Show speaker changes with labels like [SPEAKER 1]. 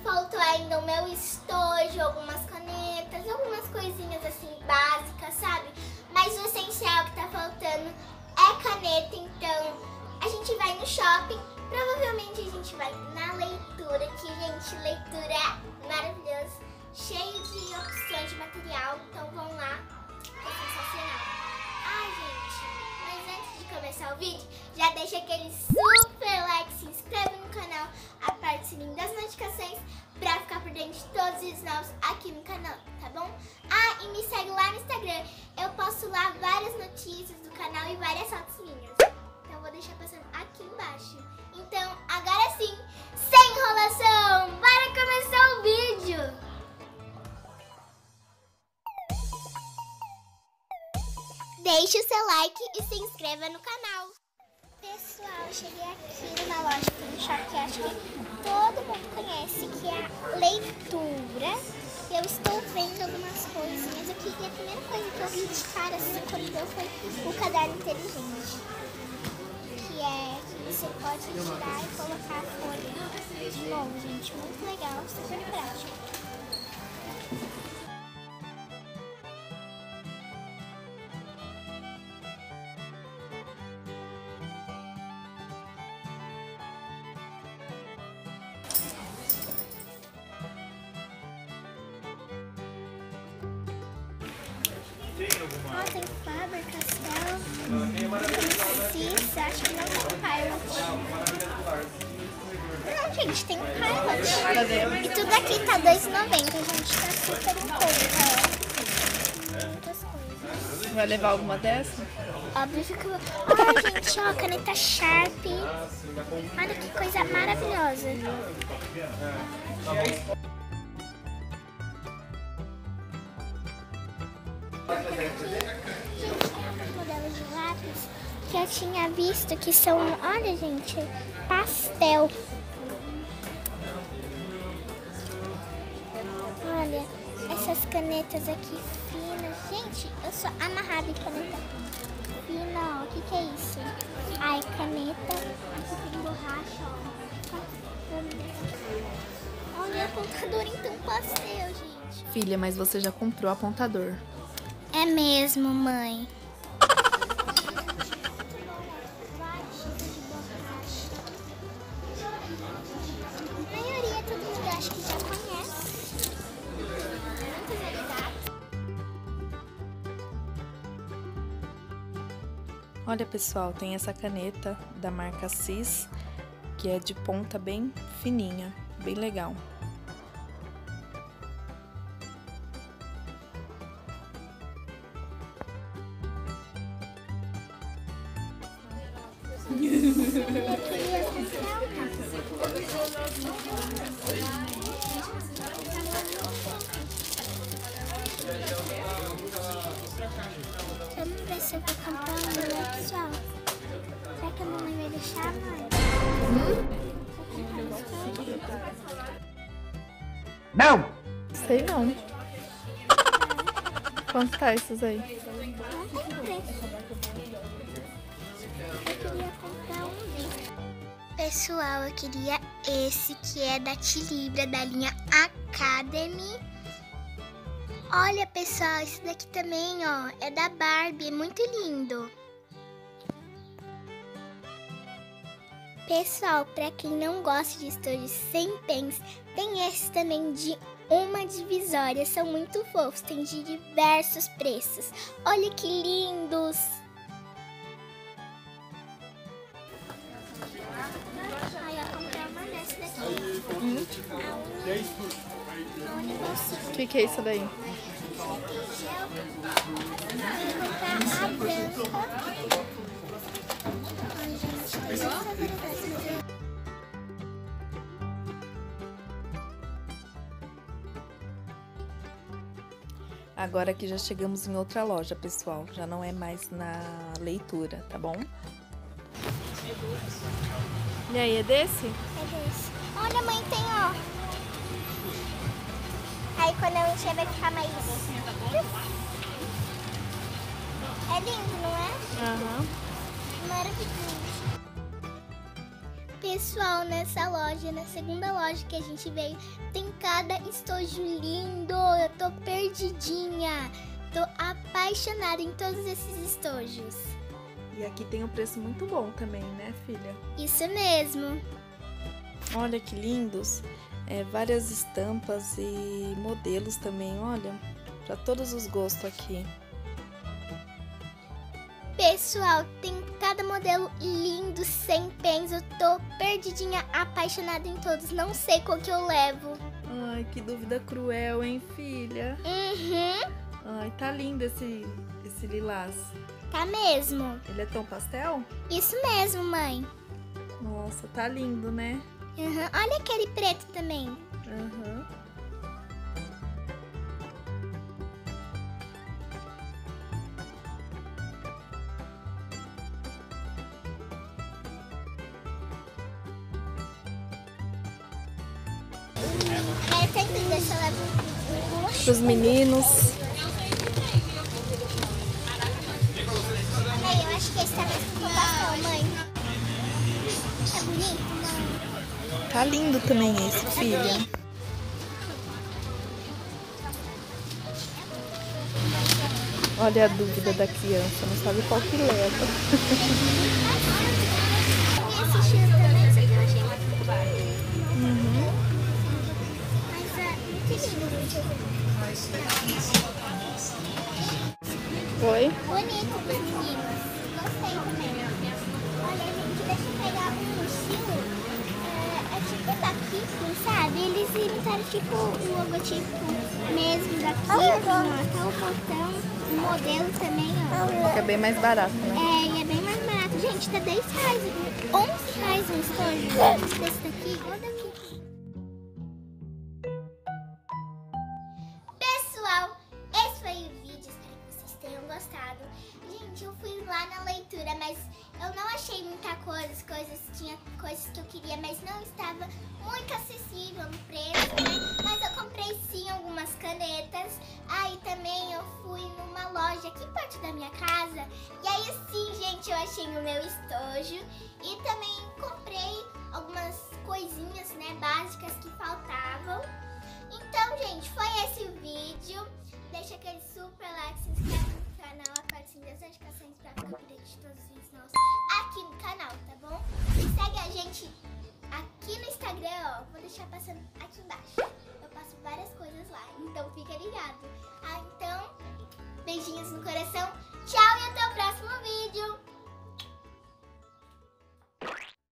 [SPEAKER 1] faltou ainda o meu estojo, algumas canetas, algumas coisinhas assim básicas, sabe? Mas o essencial que tá faltando é caneta, então a gente vai no shopping, provavelmente a gente vai na leitura, que gente, leitura é maravilhoso, cheio de opções de material, então vão lá, é sensacional. Ai gente, mas antes de começar o vídeo, já deixa aquele super like, se inscreve no canal, aperte o sininho das notificações pra ficar por dentro de todos os vídeos novos aqui no canal, tá bom? Ah, e me segue lá no Instagram, eu posto lá várias notícias do canal e várias fotos minhas. Então vou deixar passando aqui embaixo. Então, agora sim, sem enrolação, bora começar o vídeo! Deixe o seu like e se inscreva no canal. Pessoal, eu cheguei aqui numa loja aqui no shopping que acho que todo mundo conhece, que é a leitura. Eu estou vendo algumas coisinhas aqui e a primeira coisa que eu vi de cara assim, quando deu foi o caderno inteligente. Que é que você pode tirar e colocar a folha de novo, gente. Muito legal, super prático. Ó, tem Faber, Castell, Cis, acho que não tem Pilot. Não, gente, tem Pilot. E tudo aqui tá R$2,90, gente, tá super em conta, ó. Muitas coisas.
[SPEAKER 2] Vai levar alguma dessa?
[SPEAKER 1] Óbvio que eu vou. Ai, gente, ó, caneta Sharp. Olha que coisa maravilhosa. Gente, tem alguns modelos de lápis que eu tinha visto que são, olha gente, pastel. Olha, essas canetas aqui finas. Gente, eu sou amarrada em caneta fina, ó. O que é isso? Ai, caneta. Aqui tem borracha, ó. Olha, apontador então pastel, gente.
[SPEAKER 2] Filha, mas você já comprou apontador.
[SPEAKER 1] É mesmo, mãe. A maioria todo mundo acho que já conhece. Muitas variedades.
[SPEAKER 2] Olha, pessoal, tem essa caneta da marca Cis, que é de ponta bem fininha, bem legal.
[SPEAKER 1] Vamos ver se eu vou comprar um, né, pessoal? Será que a mamãe vai deixar, mãe?
[SPEAKER 3] Não!
[SPEAKER 2] Sei não. Quanto tá esses aí?
[SPEAKER 1] Não tem preço. Eu queria comprar um desses. Pessoal, eu queria esse que é da Tilibra, da linha Academy. Olha, pessoal, esse daqui também, ó, é da Barbie, é muito lindo. Pessoal, pra quem não gosta de estojos sem pens, tem esse também de uma divisória, são muito fofos, tem de diversos preços. Olha que lindos! Ai, eu comprei uma dessa daqui. A única.
[SPEAKER 2] O que é isso daí? Agora que já chegamos em outra loja, pessoal. Já não é mais na leitura, tá bom? E aí, é desse?
[SPEAKER 1] É desse. Olha, mãe, tem, ó. Aí quando eu encher vai ficar mais... É lindo, não é?
[SPEAKER 2] Aham.
[SPEAKER 1] Maravilhoso. Pessoal, nessa loja, na segunda loja que a gente veio, tem cada estojo lindo. Eu tô perdidinha. Tô apaixonada em todos esses estojos.
[SPEAKER 2] E aqui tem um preço muito bom também, né, filha?
[SPEAKER 1] Isso mesmo.
[SPEAKER 2] Olha que lindos. Várias estampas e modelos também, olha. Para todos os gostos aqui.
[SPEAKER 1] Pessoal, tem cada modelo lindo, sem pens. Eu tô perdidinha, apaixonada em todos. Não sei qual que eu levo.
[SPEAKER 2] Ai, que dúvida cruel, hein, filha? Ai, tá lindo esse lilás.
[SPEAKER 1] Tá mesmo.
[SPEAKER 2] Ele é tom pastel?
[SPEAKER 1] Isso mesmo, mãe.
[SPEAKER 2] Nossa, tá lindo, né?
[SPEAKER 1] Olha aquele preto também. Deixa eu levar
[SPEAKER 2] Pros meninos.
[SPEAKER 1] Mãe, eu acho que esse tá mais com pastel, mãe. É bonito, mãe?
[SPEAKER 2] Tá lindo também esse, filha. Olha a dúvida da criança, não sabe qual que leva.
[SPEAKER 1] Esse estilo também, só que eu achei muito barato. Mas é muito lindo.
[SPEAKER 2] Foi?
[SPEAKER 1] Bonito pros meninos. Gostei também. Olha, gente, deixa eu pegar um estilo. É tipo daqui, sabe? Eles imitaram tipo o logotipo mesmo daqui. Ó, tá o botão, o modelo também, ó.
[SPEAKER 2] Que é bem mais barato, né?
[SPEAKER 1] E é bem mais barato. Gente, tá R$10. R$11 um estojo desse daqui. Olha daqui. Pessoal, esse foi o vídeo. Espero que vocês tenham gostado. Gente, eu fui lá na leitura, mas eu não achei muita coisa. Tinha coisas que eu queria, mas não estava muito acessível no preço, né? Mas eu comprei sim algumas canetas. Aí também eu fui numa loja aqui perto da minha casa. E aí sim, gente, eu achei o meu estojo. E também comprei algumas coisinhas, né, básicas que faltavam. Então, gente, foi esse o vídeo. Deixa aquele super like, se inscreve no canal, aperta o sininho das notificações pra ficar por dentro de todos os vídeos nossos aqui no canal, tá bom? E segue a gente aqui no Instagram, ó. Vou deixar passando aqui embaixo. Eu passo várias coisas lá, então fica ligado. Então, beijinhos no coração. Tchau e até o próximo vídeo.